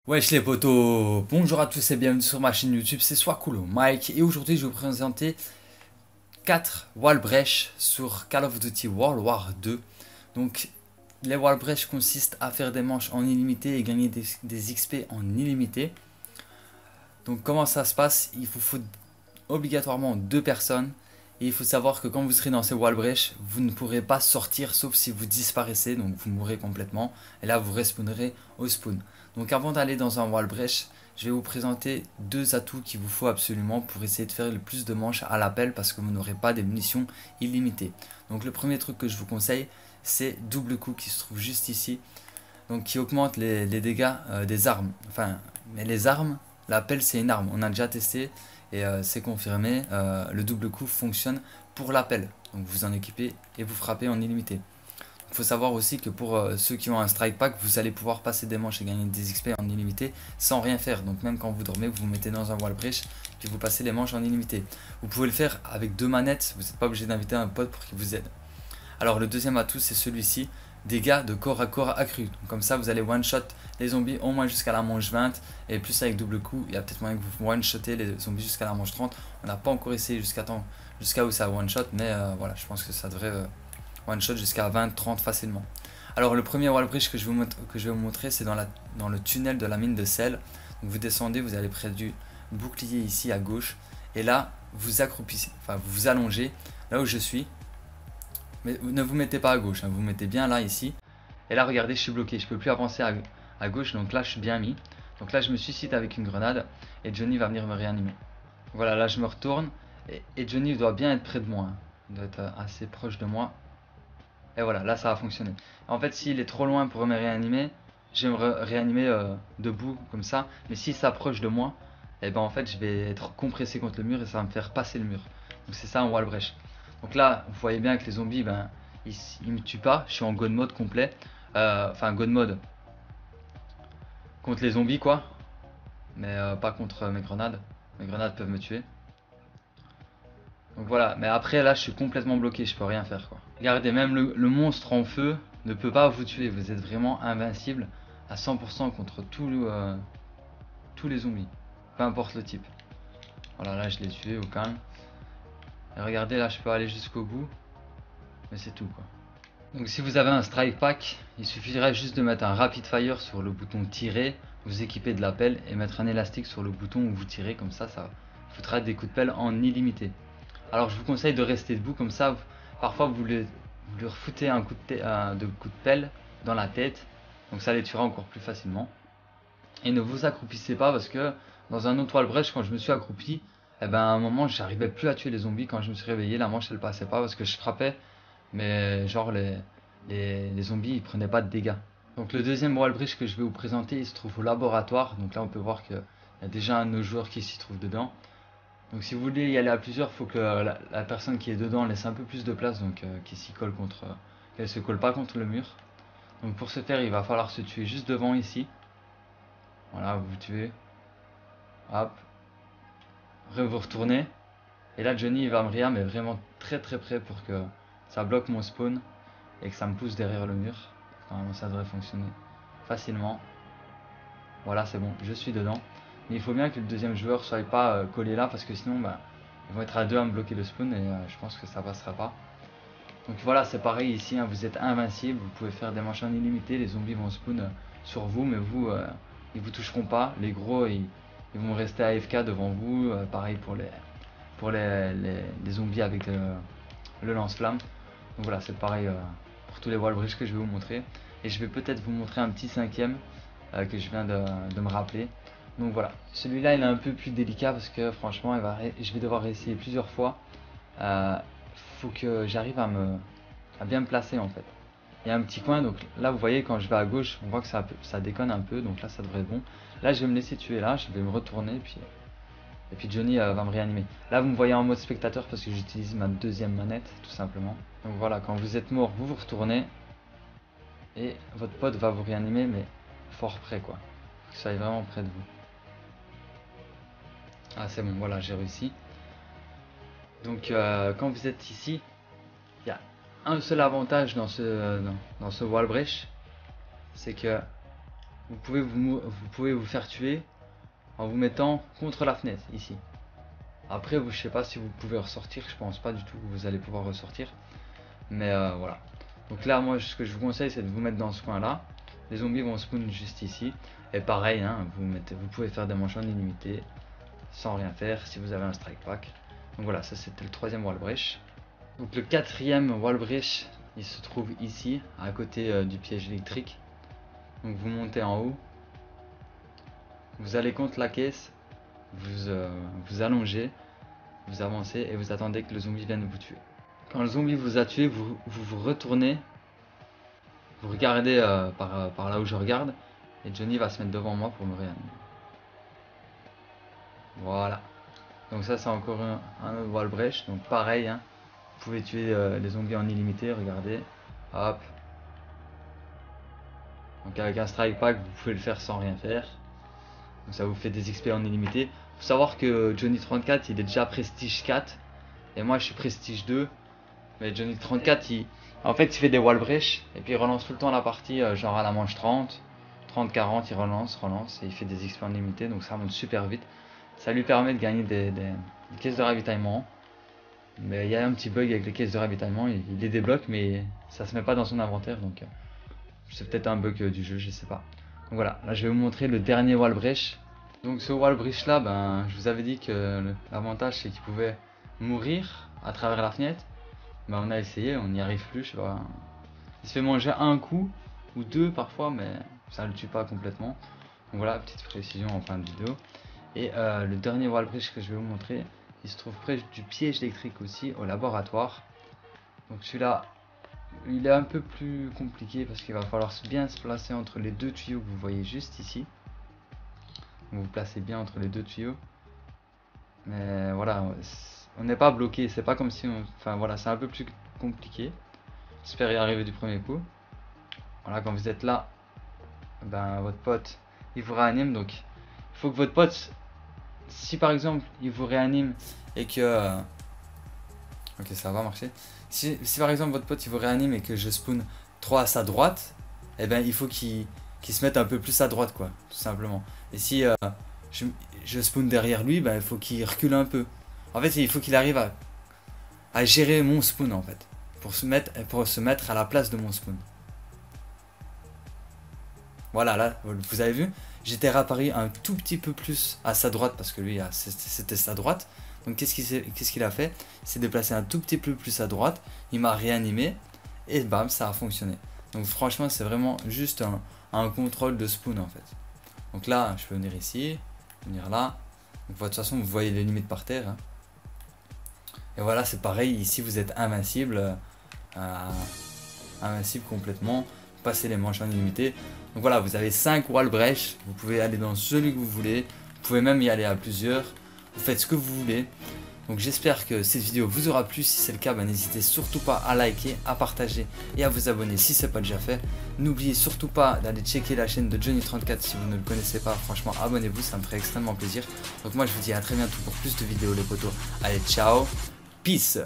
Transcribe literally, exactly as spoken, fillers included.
Wesh les potos, bonjour à tous et bienvenue sur ma chaîne YouTube, c'est Swakulo Mike et aujourd'hui je vais vous présenter quatre wall breach sur Call of Duty World War deux. Donc les wall breach consistent à faire des manches en illimité et gagner des, des X P en illimité. Donc comment ça se passe? Il vous faut obligatoirement deux personnes et il faut savoir que quand vous serez dans ces wall breach, vous ne pourrez pas sortir sauf si vous disparaissez, donc vous mourrez complètement et là vous respawnerez au spawn. Donc avant d'aller dans un wall breach, je vais vous présenter deux atouts qu'il vous faut absolument pour essayer de faire le plus de manches à l'appel parce que vous n'aurez pas des munitions illimitées. Donc le premier truc que je vous conseille, c'est double coup qui se trouve juste ici, donc qui augmente les, les dégâts euh, des armes. Enfin, mais les armes, l'appel c'est une arme, on a déjà testé et euh, c'est confirmé, euh, le double coup fonctionne pour l'appel. Donc vous en équipez et vous frappez en illimité. Il faut savoir aussi que pour euh, ceux qui ont un strike pack, vous allez pouvoir passer des manches et gagner des X P en illimité sans rien faire. Donc même quand vous dormez, vous vous mettez dans un wall breach puis vous passez les manches en illimité. Vous pouvez le faire avec deux manettes, vous n'êtes pas obligé d'inviter un pote pour qu'il vous aide. Alors le deuxième atout c'est celui-ci, dégâts de corps à corps accrus. Donc, comme ça vous allez one shot les zombies au moins jusqu'à la manche vingt et plus avec double coup, il y a peut-être moyen que vous one shotez les zombies jusqu'à la manche trente. On n'a pas encore essayé jusqu'à temps jusqu'à où ça one shot, mais euh, voilà, je pense que ça devrait euh, one shot jusqu'à vingt trente facilement. Alors le premier wall breach que je, vous que je vais vous montrer, c'est dans, dans le tunnel de la mine de sel. Donc, vous descendez, vous allez près du bouclier ici à gauche et là vous accroupissez, enfin vous vous allongez là où je suis. Mais ne vous mettez pas à gauche, hein, vous, vous mettez bien là, ici. Et là, regardez, je suis bloqué, je peux plus avancer à, à gauche, donc là, je suis bien mis. Donc là, je me suicide avec une grenade et Johnny va venir me réanimer. Voilà, là, je me retourne et, et Johnny doit bien être près de moi. Hein. Il doit être assez proche de moi. Et voilà, là, ça va fonctionner. En fait, s'il est trop loin pour me réanimer, je vais me réanimer euh, debout, comme ça. Mais s'il s'approche de moi, et eh ben en fait, je vais être compressé contre le mur et ça va me faire passer le mur. Donc c'est ça un wall breach. Donc là, vous voyez bien que les zombies, ben, ils, ils me tuent pas. Je suis en god mode complet. Euh, enfin, god mode contre les zombies, quoi. Mais euh, pas contre mes grenades. Mes grenades peuvent me tuer. Donc voilà. Mais après, là, je suis complètement bloqué. Je peux rien faire, quoi. Regardez, même le, le monstre en feu ne peut pas vous tuer. Vous êtes vraiment invincible à cent pour cent contre tout le, euh, tous les zombies. Peu importe le type. Voilà, là, je l'ai tué au calme. Et regardez, là, je peux aller jusqu'au bout. Mais c'est tout, quoi. Donc si vous avez un strike pack, il suffirait juste de mettre un rapid fire sur le bouton tirer, vous équiper de la pelle et mettre un élastique sur le bouton où vous tirez, comme ça, ça foutra des coups de pelle en illimité. Alors je vous conseille de rester debout, comme ça, vous, parfois vous lui, vous lui refoutez un coup de, un, de coup de pelle dans la tête, donc ça les tuera encore plus facilement. Et ne vous accroupissez pas parce que dans un autre wall breach, quand je me suis accroupi, eh ben, à un moment j'arrivais plus à tuer les zombies. Quand je me suis réveillé, la manche elle passait pas parce que je frappais, mais genre les, les, les zombies ils prenaient pas de dégâts. Donc le deuxième wall breach que je vais vous présenter, il se trouve au laboratoire. Donc là on peut voir qu'il y a déjà un de nos joueurs qui s'y trouve dedans. Donc si vous voulez y aller à plusieurs, il faut que la, la personne qui est dedans laisse un peu plus de place, donc euh, qui s'y colle contre, euh, qu'elle se colle pas contre le mur. Donc pour ce faire, il va falloir se tuer juste devant ici. Voilà, vous vous tuez. Hop. Vous retournez. Et là, Johnny il va me réa, mais vraiment très très près pour que ça bloque mon spawn et que ça me pousse derrière le mur. Normalement, ça devrait fonctionner facilement. Voilà, c'est bon, je suis dedans. Mais il faut bien que le deuxième joueur soit pas euh, collé là parce que sinon, bah, ils vont être à deux à me bloquer le spawn et euh, je pense que ça passera pas. Donc voilà, c'est pareil ici, hein, vous êtes invincible, vous pouvez faire des manches en illimité, les zombies vont spawn euh, sur vous, mais vous, euh, ils vous toucheront pas. Les gros, ils, ils vont rester A F K devant vous. Euh, pareil pour les pour les, les, les zombies avec le, le lance-flamme. Donc voilà, c'est pareil euh, pour tous les wall breach que je vais vous montrer. Et je vais peut-être vous montrer un petit cinquième euh, que je viens de, de me rappeler. Donc voilà, celui-là il est un peu plus délicat parce que franchement, il va, je vais devoir essayer plusieurs fois. Euh, faut que j'arrive à me à bien me placer en fait. Il y a un petit coin, donc là vous voyez quand je vais à gauche, on voit que ça, ça déconne un peu, donc là ça devrait être bon. Là je vais me laisser tuer là, je vais me retourner et puis, et puis Johnny euh, va me réanimer. Là vous me voyez en mode spectateur parce que j'utilise ma deuxième manette tout simplement. Donc voilà, quand vous êtes mort, vous vous retournez et votre pote va vous réanimer mais fort près quoi. Faut que ça aille vraiment près de vous. Ah c'est bon, voilà j'ai réussi. Donc euh, quand vous êtes ici, il y a un seul avantage dans ce, dans, dans ce wall breach, c'est que vous pouvez vous, vous pouvez vous faire tuer en vous mettant contre la fenêtre ici. Après, vous, je sais pas si vous pouvez ressortir, je pense pas du tout que vous allez pouvoir ressortir. Mais euh, voilà. Donc là, moi, ce que je vous conseille, c'est de vous mettre dans ce coin-là. Les zombies vont spawn juste ici. Et pareil, hein, vous, mettez, vous pouvez faire des manches en illimité sans rien faire si vous avez un strike pack. Donc voilà, ça c'était le troisième wall breach. Donc le quatrième wall breach, il se trouve ici, à côté euh, du piège électrique. Donc vous montez en haut. Vous allez contre la caisse. Vous, euh, vous allongez. Vous avancez et vous attendez que le zombie vienne vous tuer. Quand le zombie vous a tué, vous vous, vous retournez. Vous regardez euh, par, euh, par là où je regarde. Et Johnny va se mettre devant moi pour me réanimer. Voilà. Donc ça c'est encore un, un autre wall breach. Donc pareil, hein, vous pouvez tuer euh, les zombies en illimité. Regardez. Hop. Donc avec un strike pack, vous pouvez le faire sans rien faire. Donc ça vous fait des X P en illimité. Faut savoir que Johnny trente-quatre, il est déjà prestige quatre. Et moi je suis prestige deux. Mais Johnny trente-quatre, il, en fait il fait des wall breach. Et puis il relance tout le temps la partie, euh, genre à la manche trente. trente quarante, il relance, relance. Et il fait des X P en illimité. Donc ça monte super vite. Ça lui permet de gagner des, des, des caisses de ravitaillement. Mais il y a un petit bug avec les caisses de ravitaillement. Il, il les débloque mais ça se met pas dans son inventaire. Donc euh, c'est peut-être un bug euh, du jeu, je sais pas. Donc voilà, là je vais vous montrer le dernier wall breach. Donc ce wall breach là, ben, je vous avais dit que l'avantage c'est qu'il pouvait mourir à travers la fenêtre. Ben, on a essayé, on n'y arrive plus, je sais pas. Il se fait manger un coup ou deux parfois, mais ça ne le tue pas complètement. Donc voilà, petite précision en fin de vidéo. Et euh, le dernier wall breach que je vais vous montrer, il se trouve près du piège électrique aussi, au laboratoire. Donc celui-là, il est un peu plus compliqué parce qu'il va falloir bien se placer entre les deux tuyaux que vous voyez juste ici. Vous vous placez bien entre les deux tuyaux. Mais voilà, on n'est pas bloqué, c'est pas comme si on... Enfin voilà, c'est un peu plus compliqué. J'espère y arriver du premier coup. Voilà, quand vous êtes là, ben votre pote, il vous réanime. Donc, il faut que votre pote, si par exemple, il vous réanime et que... Euh... Ok, ça va marcher. Si, si par exemple, votre pote, il vous réanime et que je spawn trop à sa droite, eh ben il faut qu'il qu'il se mette un peu plus à droite, quoi, tout simplement. Et si euh, je, je spawn derrière lui, ben il faut qu'il recule un peu. En fait, il faut qu'il arrive à, à gérer mon spawn, en fait, pour se mettre, pour se mettre à la place de mon spawn. Voilà, là, vous avez vu, j'étais réapparu un tout petit peu plus à sa droite parce que lui, c'était sa droite. Donc, qu'est-ce qu'il qu'est-ce qu'il a fait? Il s'est déplacé un tout petit peu plus à droite, il m'a réanimé et bam, ça a fonctionné. Donc, franchement, c'est vraiment juste un, un contrôle de spawn, en fait. Donc là, je peux venir ici, venir là. Donc, de toute façon, vous voyez les limites par terre. Hein. Et voilà, c'est pareil. Ici, vous êtes invincible. Euh, invincible complètement. Vous passez les manches en illimité. Donc voilà, vous avez cinq wall breach. Vous pouvez aller dans celui que vous voulez. Vous pouvez même y aller à plusieurs. Vous faites ce que vous voulez. Donc j'espère que cette vidéo vous aura plu. Si c'est le cas, ben, n'hésitez surtout pas à liker, à partager et à vous abonner si ce n'est pas déjà fait. N'oubliez surtout pas d'aller checker la chaîne de Johnny trente-quatre si vous ne le connaissez pas. Franchement, abonnez-vous, ça me ferait extrêmement plaisir. Donc moi je vous dis à très bientôt pour plus de vidéos les potos. Allez, ciao, peace.